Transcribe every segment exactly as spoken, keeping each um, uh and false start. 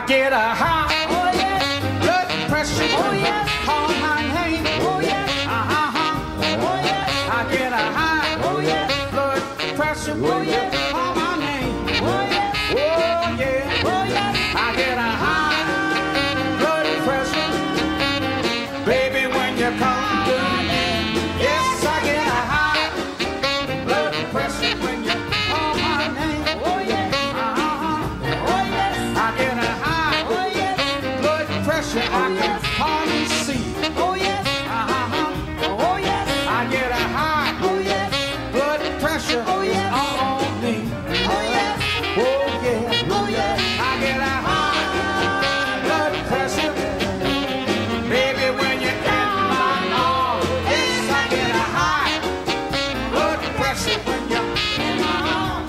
get a high Oh yes. blood pressure Oh when yes. you call my name. Oh yes. Uh-huh. Oh yes. I get a high Oh yes. blood pressure Oh when you yes. call my name. Oh yes. Oh yeah. Oh yes. I get a high blood pressure, baby, when you come to me. Yes, I get a high blood pressure when you call my name. Oh yes. Uh-huh. Oh yes. I get a high Oh yes. blood pressure I can hardly see. Oh yes. Uh-huh. Oh yes. I get a high Oh yes. blood pressure Oh, yes. all on me. Oh yes. Oh yeah. Oh yes. I get a high blood pressure, baby, when you're in my arms. Yes, I get a high blood pressure when you're in my arms.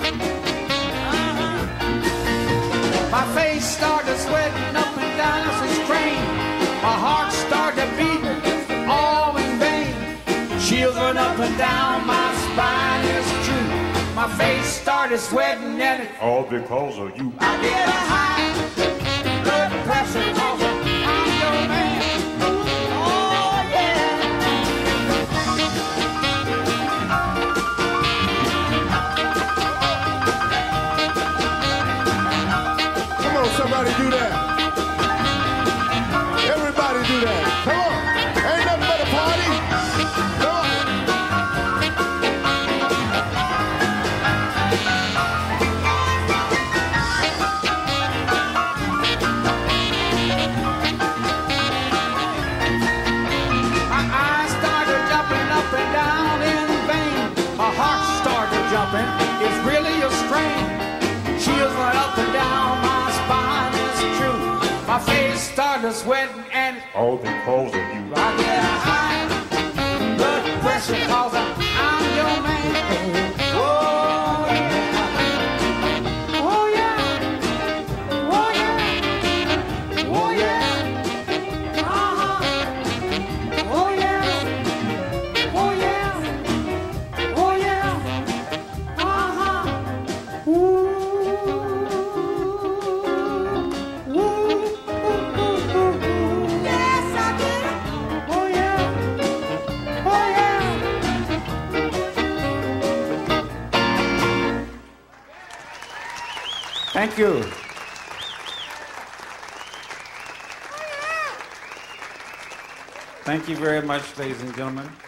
My face started sweating up and down as a strain. My heart started beating all in vain. Chills went up and down my spine, it's true. My face started sweating and it All because of you. I get a high blood pressure cause I'm your man. Oh yeah. Come on, somebody do that. Everybody do that. Come on. Ain't nothing but a party. Come on. My eyes started jumping up and down in vain. My heart started jumping, it's really a strain. Chills went up and down my spine, it's true. My face started sweating and All because of you. I get a high blood pressure cause I'm, I'm your man. Oh yeah. Oh yeah. Oh yeah. Oh yeah. Uh-huh. Oh yeah. Oh yeah. Oh yeah. Uh-huh. Ooh. Ooh. Yes, I get it. Oh yeah. Oh yeah. Thank you. Thank you very much, ladies and gentlemen.